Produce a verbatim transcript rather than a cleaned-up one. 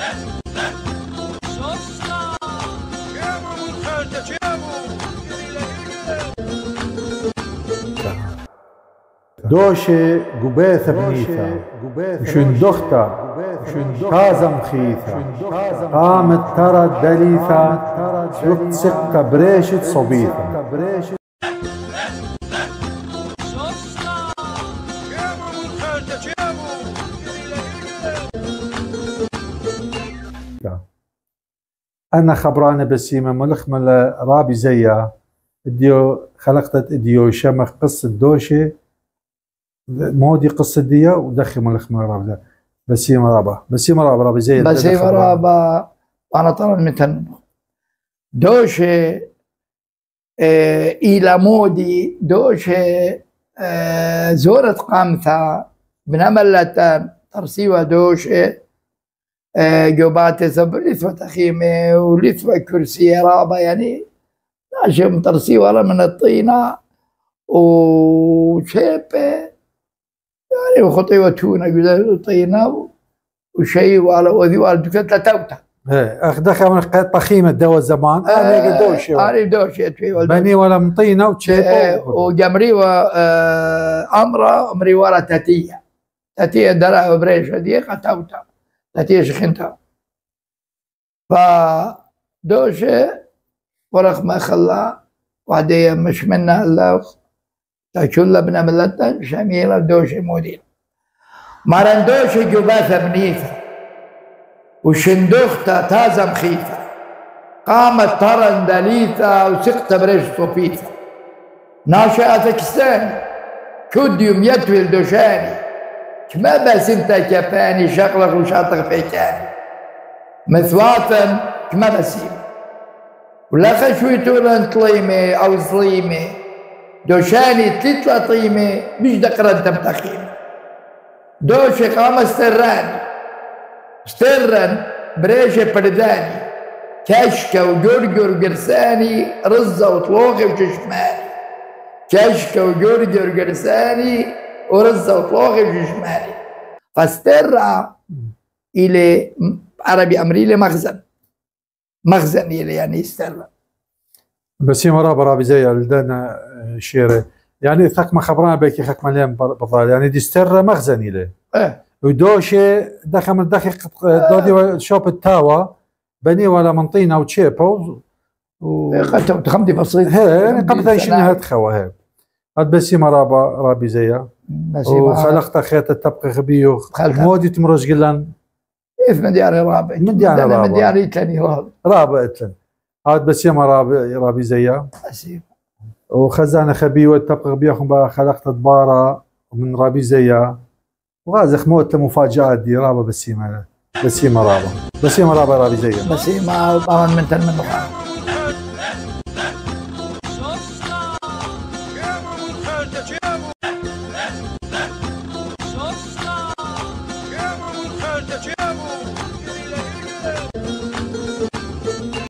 دوشة قبيثة بنيثة وشندختا كازا مخيثة قامت ترى الدليثة سقة بريشة صبيثة. أنا خبرانة بسيمة ملخمة رابي زيها اديو خلقت اديو شمخ قصة دوشة مودي قصة ديا ودخل ملخمة رابي بسيمة رابا بسيمة رابا رابي زي بسيمة رابا. أنا طبعا مثل دوشة اه إلى مودي دوشة اه زورت قامثة بنملة ترسيوة دوشة اه جوبات سبر لثوة تخيمة ولثوة كرسي رابا يعني ناشم ترسيوة من الطينة وشيبة يعني وخطيوة تونة جدا طينة وشيء وعلى وذي وعلى دكتة توتا. ايه اخدخها من طخيمة دوا زمان انا دوشة انا دوشة بني ولا من طينة وشيبة اه وجمري اه امرة امري ورا تاتية تاتية درا وبريشة ديقة توتا تاتية شخنتها فدوشة ورق ما خلا وعدية مش منها الا تاكل بنا ملتا شميلة دوشة مودين مارن دوشة جباثة بنيثة وشندوختا تازة مخيثة قامت ترى دليثة وسقت بريش صوفيثة ناشئة كستاني كوديوم يتوي الدوشاني كما بس انت كفاني شغلك وشاطق فيكاني مثواتا كما بسيم ولا خشويتون طليمة او ظليمة دوشاني تلتلا طيمة مش دقرن تبتخيمة دوشي قام استراني استرن بريشة برداني كشكة وجرجر قرساني رزة وطلوخي وششماني كشكة وجرجر قرساني ورزة وطلوخي وششماني فاسترع إلى عربي أمري إلى مخزن مخزن إلى يعني استرع بسيمة رابا رابي زي لدينا شيرة يعني ثق ما خبرنا بيكي خك مليان بضال يعني دي استرع مخزن إلى اه ودوشة دخل من دقيق دودي شوب التاوى بني ولا منطينة وتشيبو و قد تخمدي بسيط هي قبل ذي شنو هتخوى هي هاد بسيمة رابا رابي زيها وخلقت خيط التبقى خبيو مودي تمرج قلن إذ من دياري رابع من دياري رابع من دياري تاني رابع رابع اتلن هاد بسيمة رابي رابي زيها بسيمة وخزانة خبيو التبقى خبيو خلقت دبارة من رابي زيها وغازخ موت مفاجآت دي رابا بسيمة بسيمة رابا بسيمة رابا رابي زيها بسيمة طبعا من تنمي